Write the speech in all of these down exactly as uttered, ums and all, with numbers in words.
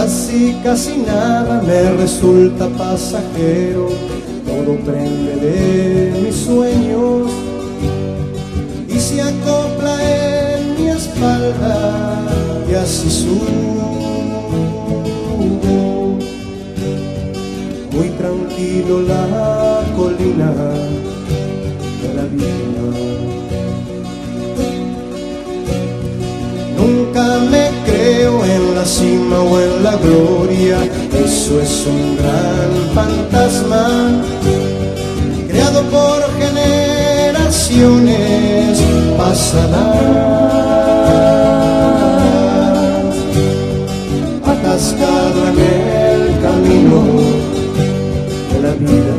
Casi, casi nada me resulta pasajero, todo prende de mis sueños y se acopla en mi espalda y así subo, muy tranquilo la colina de la vida. Nunca me creo en la cima o en la gloria, eso es un gran fantasma creado por generaciones pasadas, atascado en el camino de la vida.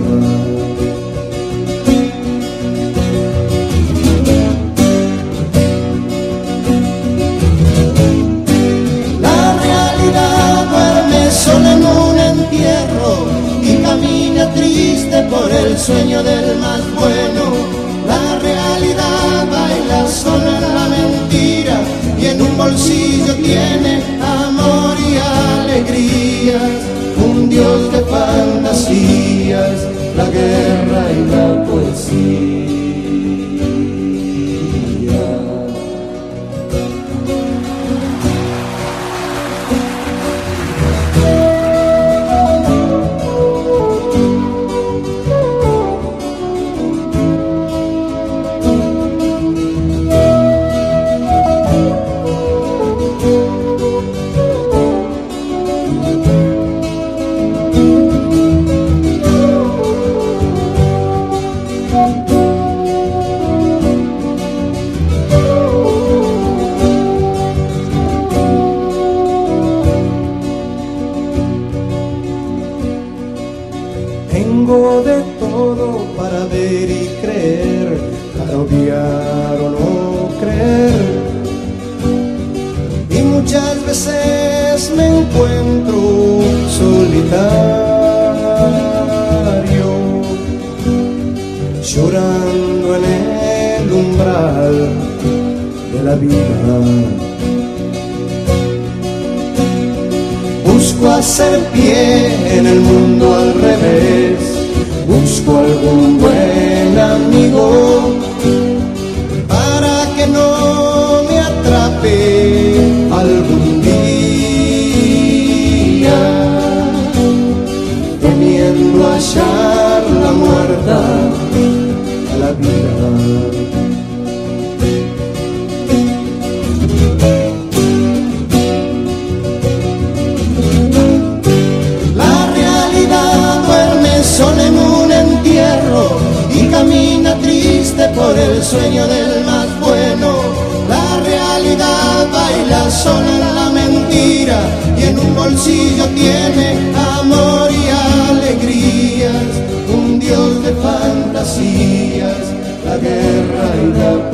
Solo en un entierro y camina triste por el sueño del más bueno. La realidad baila solo en la mentira y en un bolsillo tiene amor y alegrías. Un dios de fantasías, la guerra y la poesía. Tengo de todo para ver y creer, para odiar o no creer. Y muchas veces me encuentro solitario, llorando en el umbral de la vida. Busco hacer pie en el mundo al revés, busco algún buen amigo para que no me atrape algún día, temiendo hallar la muerta a la vida. Solo en un entierro y camina triste por el sueño del más bueno. La realidad baila solo en la mentira y en un bolsillo tiene amor y alegrías. Un dios de fantasías, la guerra y la